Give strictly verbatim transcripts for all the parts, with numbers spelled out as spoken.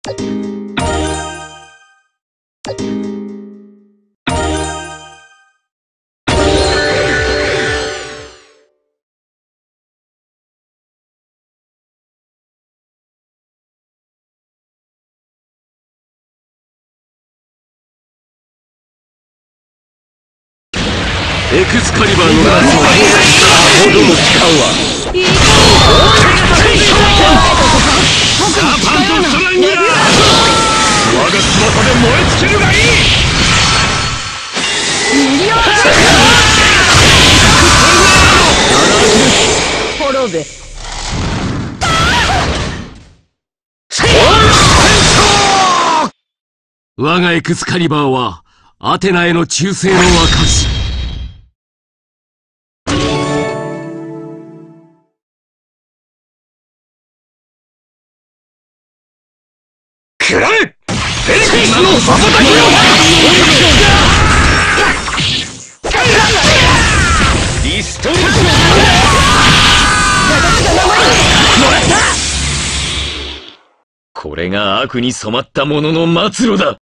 エクスカリバーのラストはほども使うわ。サーパントストラングラー、我が翼で燃え尽きるがいい。 滅べ。 我がエクスカリバーはアテナへの忠誠の証。くらえ！フェリクスの羽ばたきを！リストル！もらった！これが悪に染まった者の末路だ。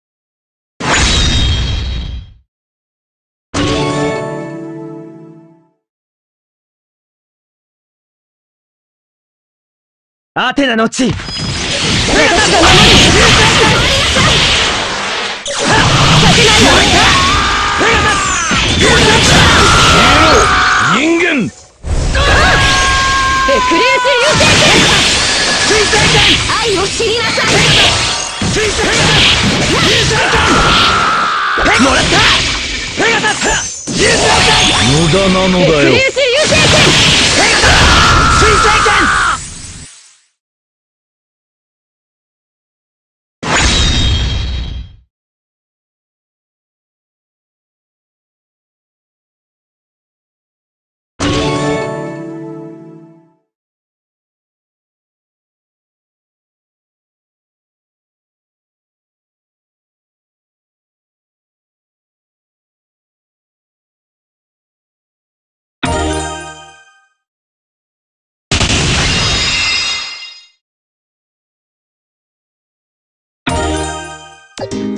アテナの地！ 人間！エクレース流星剣！水星剣！愛を知りなさい！水星剣！流星剣！もらった！ペガサス！流星剣！ 無駄なのだよ。 エクレース流星剣！ペガサス！水星剣！ you